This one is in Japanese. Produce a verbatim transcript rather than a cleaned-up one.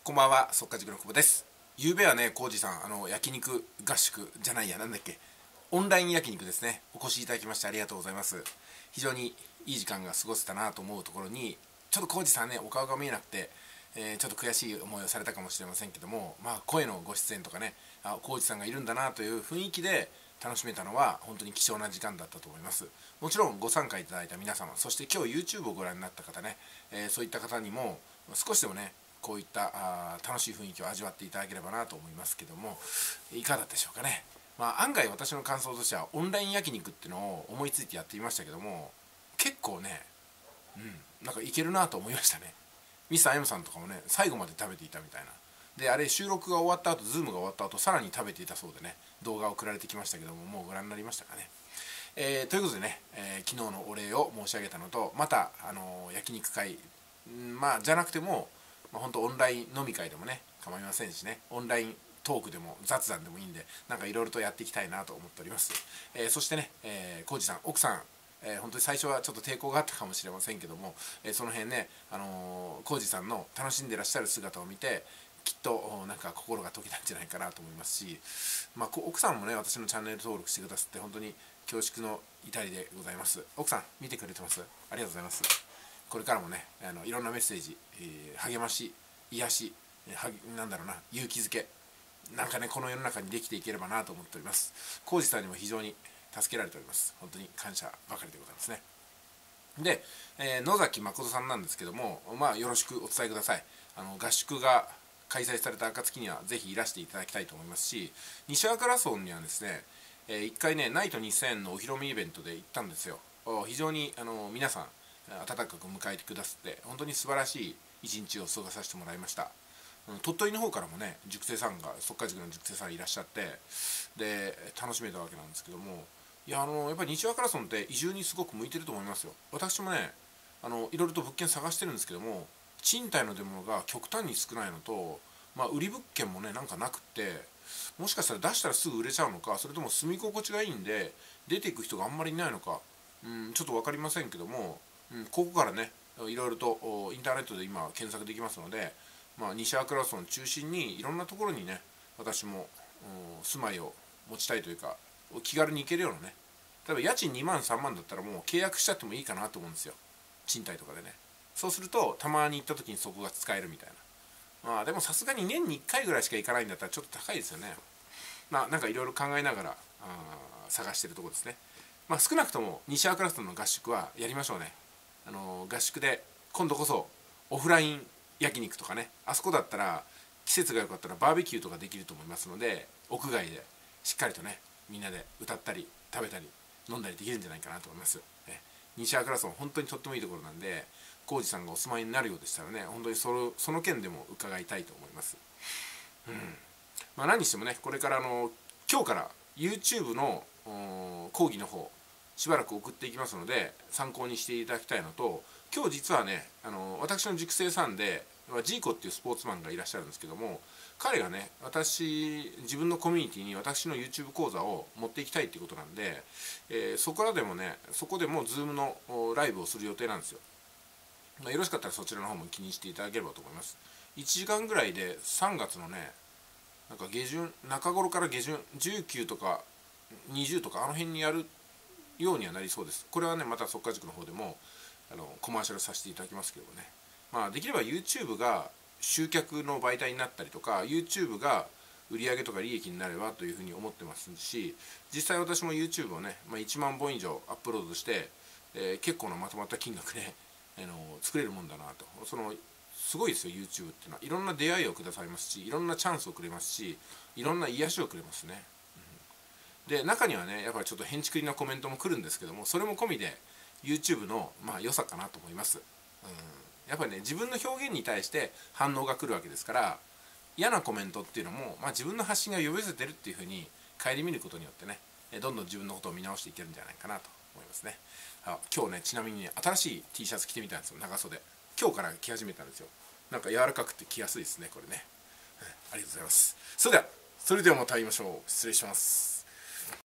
こんばんは、速稼塾の久保です。ゆうべはね、コウジさん、あの焼肉合宿じゃないや、なんだっけ、オンライン焼肉ですね、お越しいただきましてありがとうございます。非常にいい時間が過ごせたなと思うところに、ちょっとコウジさんね、お顔が見えなくて、えーちょっと悔しい思いをされたかもしれませんけども、まあ、声のご出演とかね、あ、コウジさんがいるんだなという雰囲気で楽しめたのは本当に貴重な時間だったと思います。もちろんご参加いただいた皆様、そして今日 YouTube をご覧になった方ね、えーそういった方にも少しでもね、こういったあ楽しい雰囲気を味わっていただければなと思いますけども、いかがだったでしょうかね。まあ、案外私の感想としてはオンライン焼肉っていうのを思いついてやってみましたけども、結構ね、うん、なんかいけるなと思いましたね。ミスター M さんとかもね、最後まで食べていたみたいな。で、あれ収録が終わった後、ズームが終わった後、さらに食べていたそうでね、動画を送られてきましたけども、もうご覧になりましたかね。えーということでね、えー昨日のお礼を申し上げたのと、また、あのー焼肉会、んまあ、じゃなくても、まあ、本当オンライン飲み会でもね、構いませんしね、オンライントークでも雑談でもいいんで、なんかいろいろとやっていきたいなと思っております。えーそしてね、えー、コウジさん、奥さん、えー、本当に最初はちょっと抵抗があったかもしれませんけども、えーその辺ね、あのー、コウジさんの楽しんでらっしゃる姿を見て、きっとなんか心が解けたんじゃないかなと思いますし、まあ、奥さんもね、私のチャンネル登録してくださって本当に恐縮の至りでございます。奥さん見てくれてます？ありがとうございます。これからもね、あのいろんなメッセージ、えー励まし、癒し、はなんだろうな、勇気づけ、なんかね、この世の中にできていければなと思っております。浩二さんにも非常に助けられております。本当に感謝ばかりでございますね。で、えー野崎誠さんなんですけども、まあ、よろしくお伝えください。あの合宿が開催された暁にはぜひいらしていただきたいと思いますし、西若良村にはですね、えー、いっかいね、ナイトにせんのお披露目イベントで行ったんですよ。非常にあの皆さん温かく迎えてくださって本当に素晴らしい一日を過ごさせてもらいました。鳥取の方からもね、塾生さんが、速稼塾の塾生さんいらっしゃって、で楽しめたわけなんですけども、いや、あのやっぱり西若良村って移住にすごく向いてると思いますよ。私もね、あのいろいろと物件探してるんですけども、賃貸の出物が極端に少ないのと、まあ、売り物件もねなんかなくって、もしかしたら出したらすぐ売れちゃうのか、それとも住み心地がいいんで出ていく人があんまりいないのか、うん、ちょっと分かりませんけども、うん、ここからねいろいろとインターネットで今検索できますので、まあ、西粟倉村中心にいろんなところにね、私も住まいを持ちたいというか、気軽に行けるようなね、例えば家賃にまんさんまんだったらもう契約しちゃってもいいかなと思うんですよ、賃貸とかでね。そうするとたまに行った時にそこが使えるみたいな。まあでもさすがに年にいっかいぐらいしか行かないんだったらちょっと高いですよね。まあなんかいろいろ考えながら探してるところですね。まあ少なくとも西粟倉村の合宿はやりましょうね。あの合宿で今度こそオフライン焼肉とかね、あそこだったら季節が良かったらバーベキューとかできると思いますので、屋外でしっかりとねみんなで歌ったり食べたり飲んだりできるんじゃないかなと思います。え西粟倉村本当にとってもいいところなんで、浩二さんがお住まいになるようでしたらね、本当にそのその件でも伺いたいと思います。うん、まあ何にしてもね、これからあの今日から YouTube の講義の方しばらく送っていきますので参考にしていただきたいのと、今日実はね、あの私の塾生さんでジーコっていうスポーツマンがいらっしゃるんですけども、彼がね、私自分のコミュニティに私の YouTube 講座を持っていきたいっていうことなんで、えーそこらでもね、そこでも Zoom のライブをする予定なんですよ。まあ、よろしかったらそちらの方も気にしていただければと思います。いちじかんぐらいでさんがつのね、なんか下旬中頃から下旬じゅうくとかにじゅうとかあの辺にやるようにはなりそうです。これはね、また速稼塾の方でもあのコマーシャルさせていただきますけどね、まあ、できれば YouTube が集客の媒体になったりとか YouTube が売上とか利益になればというふうに思ってますし、実際私も YouTube をね、まあ、いちまんぼん以上アップロードして、えー、結構なまとまった金額で、あの作れるもんだなと。そのすごいですよ YouTube っていうのは。いろんな出会いをくださいますし、いろんなチャンスをくれますし、いろんな癒しをくれますね。で中にはね、やっぱりちょっと変築りなコメントも来るんですけども、それも込みで YouTube のまあ良さかなと思います。うん、やっぱりね、自分の表現に対して反応が来るわけですから、嫌なコメントっていうのも、まあ、自分の発信が呼び寄せてるっていうふうに顧みることによってね、どんどん自分のことを見直していけるんじゃないかなと思いますね。あ、今日ね、ちなみにね、新しい T シャツ着てみたんですよ、長袖。今日から着始めたんですよ。なんか柔らかくて着やすいですね、これね。ありがとうございます。それではそれではまた会いましょう。失礼します。